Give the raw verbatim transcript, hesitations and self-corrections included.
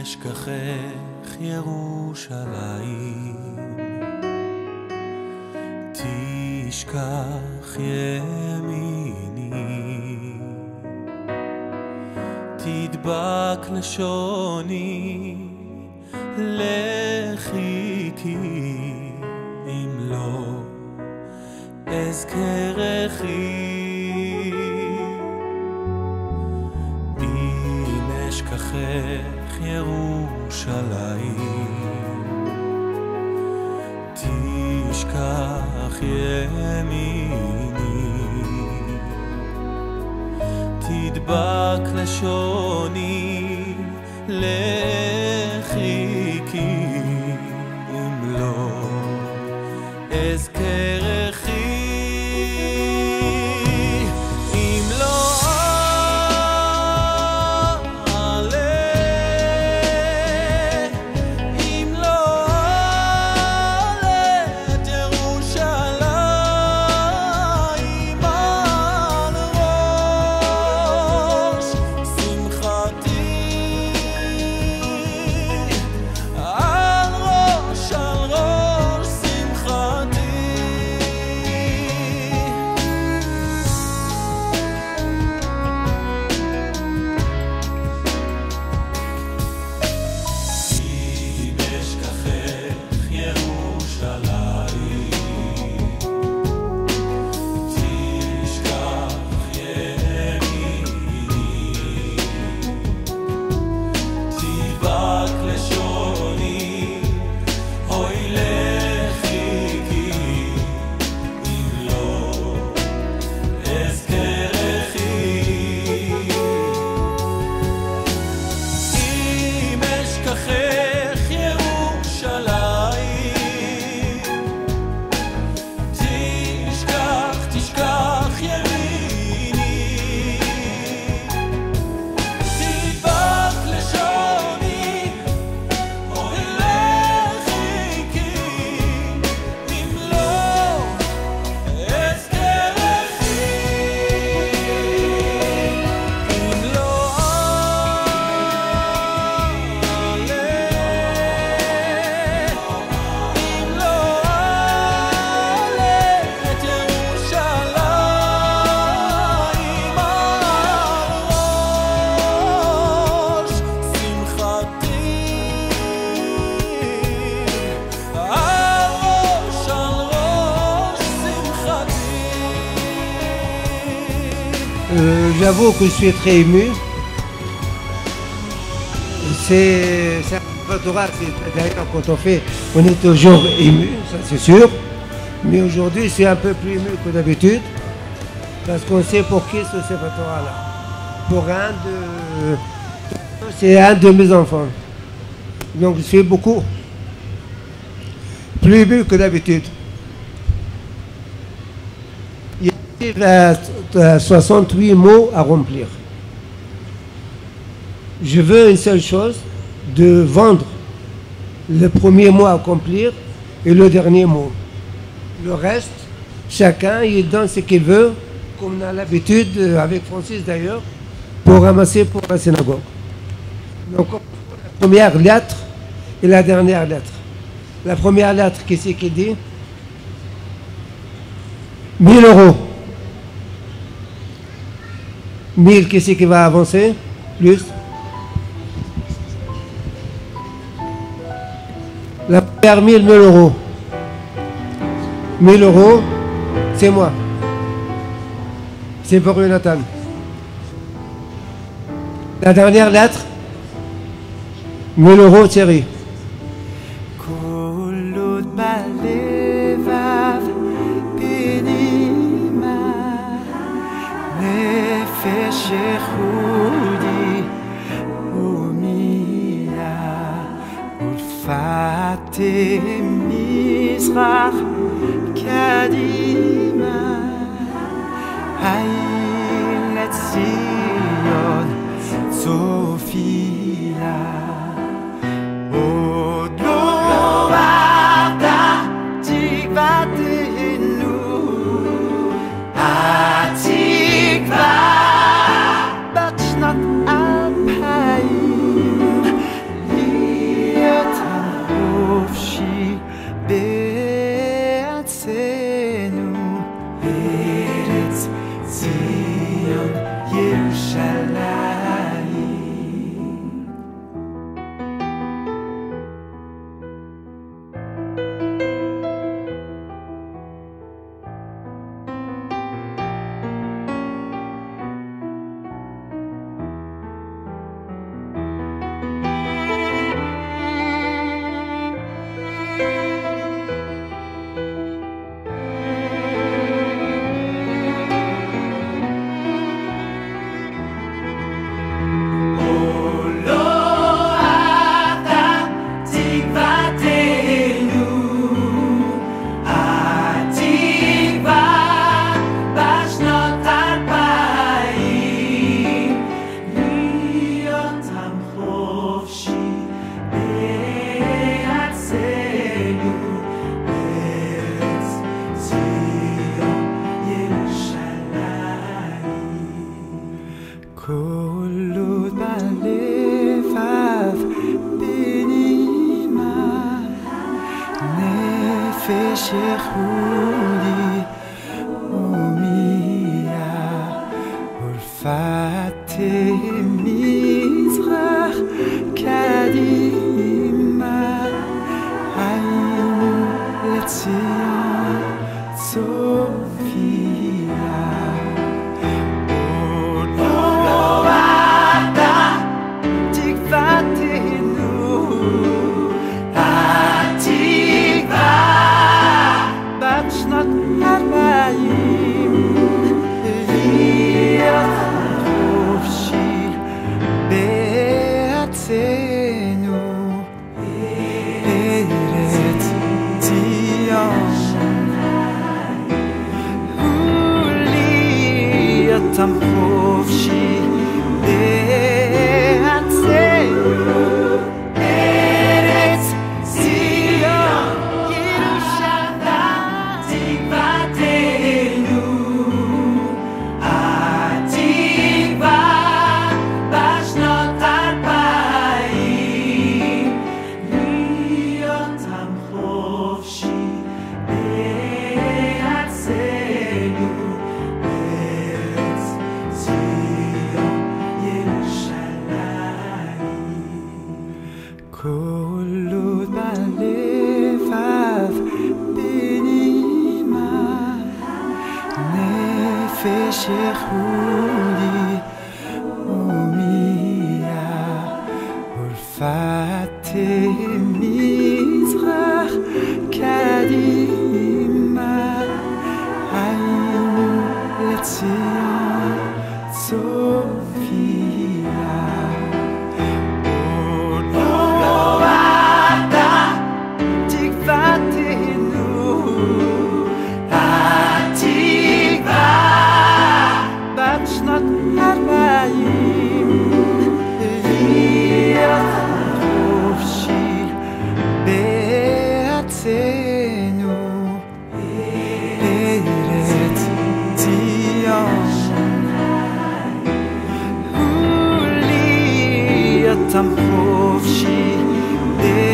אשכחך ירושלים, תשכח ימיני, תדבק לשוני לחיקי, אם לא אזכרכי. אם אשכחך ירושלים, תשכח ימיני, תדבק לשוני לחיקי, אם לא אזכרכי. אם לא אעלה, אם לא אעלה את ירושלים על ראש שמחתי, על ראש, על ראש שמחתי. אם אשכחך ירושלים, תשכח ימיני, תדבק לשוני, אוי לחיקי, אם לא אזכרכי. אם אשכחך ירושלים, תשכח, תשכח ימיני, תדבק לשוני, אוי לחיקי, אם לא אזכרכי. אם לא אעלה, אם לא אעלה את ירושלים על ראש שמחתי, על ראש, על ראש שמחתי. Euh, J'avoue que je suis très ému. C'est c'est un conservatoire, c'est- d'ailleurs quand on fait, on est toujours ému, ça c'est sûr. Mais aujourd'hui, c'est un peu plus ému que d'habitude, parce qu'on sait pour qui ce conservatoire-là. Pour un de, c'est un de mes enfants. Donc je suis beaucoup plus ému que d'habitude. Il y a euh, soixante-huit mots à remplir. Je veux une seule chose, de vendre le premier mot à accomplir et le dernier mot. Le reste, chacun il donne ce qu'il veut, comme on a l'habitude, euh, avec Francis d'ailleurs, pour ramasser pour la synagogue. Donc, la première lettre et la dernière lettre. La première lettre, qu'est-ce qu'il dit? mille euros. mille, qu'est-ce qui va avancer? Plus. La première mille, mille euros. mille euros, c'est moi. C'est pour Jonathan. La dernière lettre, mille euros, Thierry. קולות בלבב פנימה, נפש ייחודי ומילה, ופתי מזרח קדימה, הילה ציון צופילה. עוד לא עבדה תקוותנו, התקווה בת שנת אלפיים, ייחודי ומיה ולפתי מזרח קדימה היינו לציון צופיה עוד לא אתה תקוותנו התקווה בת שנות ארבעים להיות חופשי בארצנו ארץ ציון ולהיות עם חופשי בארצנו ארץ ציון ירושלים תקוותנו התקווה בשנות אלפיים להיות עם חופשי בארצנו ארץ ציון ירושלים כל עוד בלבב בנימה נפש ייחודי ומיה ולפתי מזרח קדימה היינו לציון צופיה עוד לא אתה תקוותנו התקווה בת שנות ארבעים להיות חופשי בארצנו ארץ ציון ולהיות עם חופשי